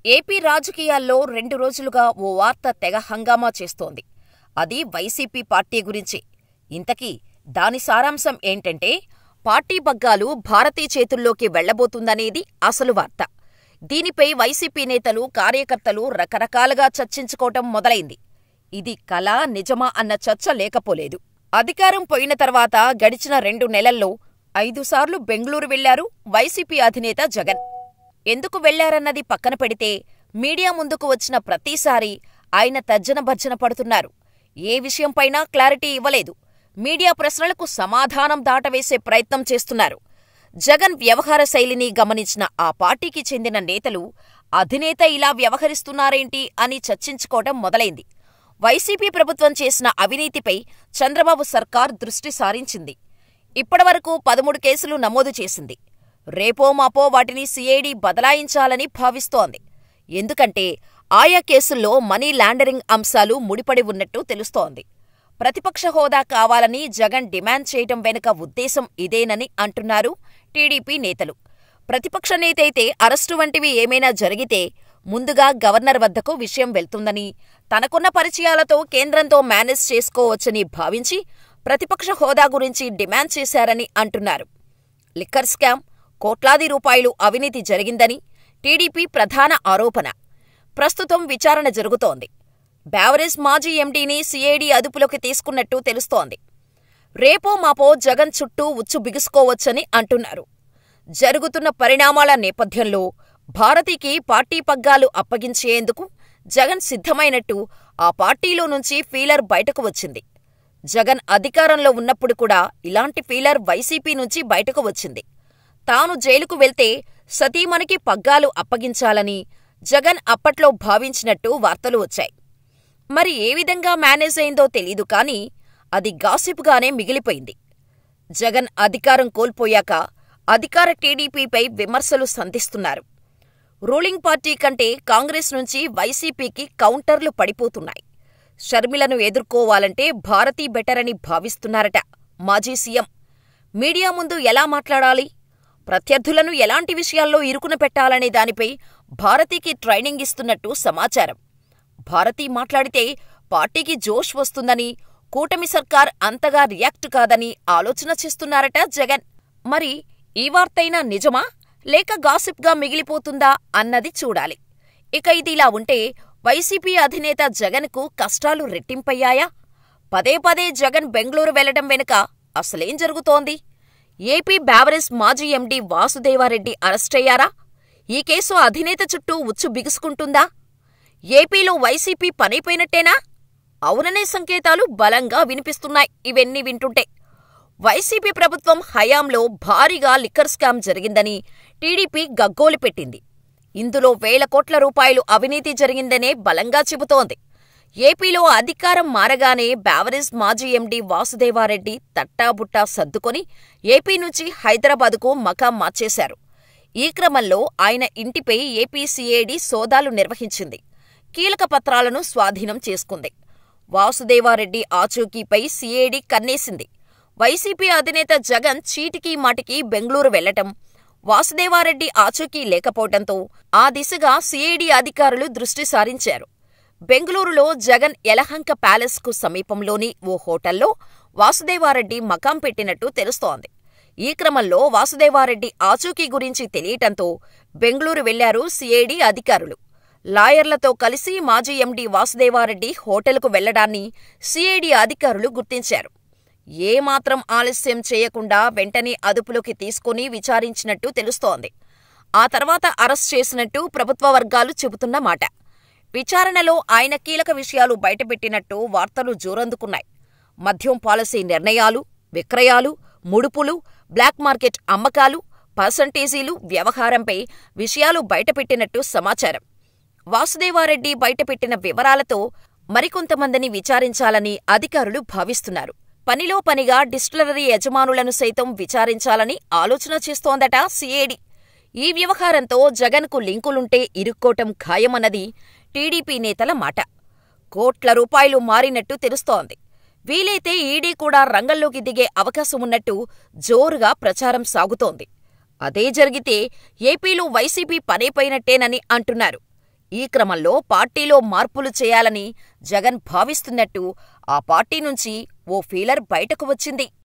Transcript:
AP రాజకీయాల్లో 2 రోజులుగా ఓ వార్త తెగ హంగామా చేస్తోంది. అది వైసీపీ పార్టీ గురించి. ఇంతకీ దాని సారాంశం ఏంటంటే, పార్టీ పగ్గాలు భారతీ చేతుల్లోకి వెళ్లబోతుందనేది అసలు వార్త. దీనిపై వైసీపీ నేతలు, కార్యకర్తలు రకరకాలుగా చర్చించుకోవటం మొదలైంది. ఇది కలా, నిజమా అన్న చర్చ లేకపోలేదు. అధికారం పోయిన తర్వాత గడిచిన 2 నెలల్లో 5 సార్లు బెంగళూరు వెళ్లారు వైసీపీ అధినేత జగన్. ఎందుకు వెళ్లారన్నది పక్కన పెడితే, మీడియా ముందుకు వచ్చిన ప్రతిసారీ ఆయన తర్జనభర్జన పడుతున్నారు. ఏ విషయంపైనా క్లారిటీ ఇవ్వలేదు. మీడియా ప్రశ్నలకు సమాధానం దాటవేసే ప్రయత్నం చేస్తున్నారు. జగన్ వ్యవహార శైలిని గమనించిన ఆ పార్టీకి చెందిన నేతలు అధినేత ఇలా వ్యవహరిస్తున్నారేంటి అని చర్చించుకోవడం మొదలైంది. వైసీపీ ప్రభుత్వం చేసిన అవినీతిపై చంద్రబాబు సర్కార్ దృష్టి సారించింది. ఇప్పటివరకు 13 కేసులు నమోదు చేసింది. రేపో మాపో వాటిని సిఐడి బదలాయించాలని భావిస్తోంది. ఎందుకంటే ఆయా కేసుల్లో మనీ లాండరింగ్ అంశాలు ముడిపడి ఉన్నట్టు తెలుస్తోంది. ప్రతిపక్ష హోదా కావాలని జగన్ డిమాండ్ చేయటం వెనుక ఉద్దేశం ఇదేనని అంటున్నారు టీడీపీ నేతలు. ప్రతిపక్ష నేతైతే అరెస్టు వంటివి ఏమైనా జరిగితే ముందుగా గవర్నర్ వద్దకు విషయం వెళ్తుందని, తనకున్న పరిచయాలతో కేంద్రంతో మేనేజ్ చేసుకోవచ్చని భావించి ప్రతిపక్ష హోదా గురించి డిమాండ్ చేశారని అంటున్నారు. లిక్కర్ స్కామ్, కోట్లాది రూపాయలు అవినీతి జరిగిందని టీడీపీ ప్రధాన ఆరోపణ. ప్రస్తుతం విచారణ జరుగుతోంది. బేవరేజ్ మాజీ ఎండీని సిఐడి అదుపులోకి తీసుకున్నట్టు తెలుస్తోంది. రేపో మాపో జగన్ చుట్టూ ఉచ్చు బిగుసుకోవచ్చని అంటున్నారు. జరుగుతున్న పరిణామాల నేపథ్యంలో భారతికి పార్టీ పగ్గాలు అప్పగించేందుకు జగన్ సిద్ధమైనట్టు ఆ పార్టీలో నుంచి ఫీలర్ బయటకు వచ్చింది. జగన్ అధికారంలో ఉన్నప్పుడు కూడా ఇలాంటి ఫీలర్ వైసీపీ నుంచి బయటకు వచ్చింది. తాను జైలుకు వెళ్తే సతీమణికి పగ్గాలు అప్పగించాలని జగన్ అప్పట్లో భావించినట్టు వార్తలు వచ్చాయి. మరి ఏ విధంగా మేనేజ్ అయిందో తెలీదు కానీ అది గాసిప్గానే మిగిలిపోయింది. జగన్ అధికారం కోల్పోయాక అధికార టీడీపీపై విమర్శలు సంధిస్తున్నారు. రూలింగ్ పార్టీ కంటే కాంగ్రెస్ నుంచి వైసీపీకి కౌంటర్లు పడిపోతున్నాయి. షర్మిలను ఎదుర్కోవాలంటే భారతీ బెటర్ అని భావిస్తున్నారట మాజీ సీఎం. మీడియా ముందు ఎలా మాట్లాడాలి, ప్రత్యర్థులను ఎలాంటి విషయాల్లో ఇరుకున పెట్టాలనే దానిపై భారతీకి ట్రైనింగ్ ఇస్తున్నట్టు సమాచారం. భారతీ మాట్లాడితే పార్టీకి జోష్ వస్తుందని, కూటమి సర్కార్ అంతగా రియాక్ట్ కాదని ఆలోచన చేస్తున్నారట జగన్. మరి ఈ వార్తైనా నిజమా లేక గాసిప్గా మిగిలిపోతుందా అన్నది చూడాలి. ఇక ఇదిలా ఉంటే వైసీపీ అధినేత జగన్కు కష్టాలు రెట్టింపయ్యాయా? పదే పదే జగన్ బెంగళూరు వెళ్లడం వెనుక అసలేం జరుగుతోంది? ఏపీ బేవరేజ్ మాజీ ఎండీ వాసుదేవారెడ్డి అరెస్టయ్యారా? ఈ కేసు అధినేత చుట్టూ ఉచ్చు బిగుసుకుంటుందా? ఏపీలో వైసీపీ పనైపోయినట్టేనా? అవుననే సంకేతాలు బలంగా వినిపిస్తున్నాయి. ఇవన్నీ వింటుంటే వైసీపీ ప్రభుత్వం హయాంలో భారీగా లిక్కర్ స్కామ్ జరిగిందని టీడీపీ గగ్గోలు పెట్టింది. ఇందులో వేల కోట్ల రూపాయలు అవినీతి జరిగిందనే బలంగా చెబుతోంది. ఏపీలో అధికారం మారగానే బేవరేజ్ మాజీ ఎండీ వాసుదేవారెడ్డి తట్టాబుట్టా సర్దుకొని ఏపీ నుంచి హైదరాబాదుకు మకాం మార్చేశారు. ఈ క్రమంలో ఆయన ఇంటిపై ఏపీ సిఐడి సోదాలు నిర్వహించింది. కీలక పత్రాలను స్వాధీనం చేసుకుంది. వాసుదేవారెడ్డి ఆచూకీపై సిఐడి కన్నేసింది. వైసీపీ అధినేత జగన్ చీటికీ మాటికి బెంగళూరు వెళ్లటం, వాసుదేవారెడ్డి ఆచూకీ లేకపోవడంతో ఆ దిశగా సిఐడి అధికారులు దృష్టి సారించారు. బెంగళూరులో జగన్ యలహంక ప్యాలెస్కు సమీపంలోని ఓ హోటల్లో వాసుదేవారెడ్డి మకాం పెట్టినట్టు తెలుస్తోంది. ఈ క్రమంలో వాసుదేవారెడ్డి ఆచూకీ గురించి తెలియటంతో బెంగళూరు వెళ్లారు సిఐడి అధికారులు. లాయర్లతో కలిసి మాజీ ఎండీ వాసుదేవారెడ్డి హోటల్కు వెళ్లడాన్ని సిఐడి అధికారులు గుర్తించారు. ఏమాత్రం ఆలస్యం చేయకుండా వెంటనే అదుపులోకి తీసుకుని విచారించినట్టు తెలుస్తోంది. ఆ తర్వాత అరెస్ట్ చేసినట్టు ప్రభుత్వ వర్గాలు చెబుతున్న మాట. విచారణలో ఆయన కీలక విషయాలు బయటపెట్టినట్టు వార్తలు జోరందుకున్నాయి. మద్యం పాలసీ నిర్ణయాలు, విక్రయాలు, ముడుపులు, బ్లాక్ మార్కెట్ అమ్మకాలు, పర్సంటేజీలు వ్యవహారంపై విషయాలు బయటపెట్టినట్టు సమాచారం. వాసుదేవారెడ్డి బయటపెట్టిన వివరాలతో మరికొంతమందిని విచారించాలని అధికారులు భావిస్తున్నారు. పనిలో పనిగా డిస్టిలరీ యజమానులను సైతం విచారించాలని ఆలోచన చేస్తోందట సిఐడి. ఈ వ్యవహారంతో జగన్కు లింకులుంటే ఇరుక్కోవటం ఖాయమన్నది టీడీపీ నేతల మాట. కోట్ల రూపాయలు మారినట్టు తెలుస్తోంది. వీలైతే ఈడీ కూడా రంగంలోకి దిగే అవకాశమున్నట్టు జోరుగా ప్రచారం సాగుతోంది. అదే జరిగితే ఏపీలో వైసీపీ పనైపోయినట్టేనని అంటున్నారు. ఈ క్రమంలో పార్టీలో మార్పులు చేయాలని జగన్ భావిస్తున్నట్టు ఆ పార్టీ నుంచి ఓ ఫీలర్ బయటకు వచ్చింది.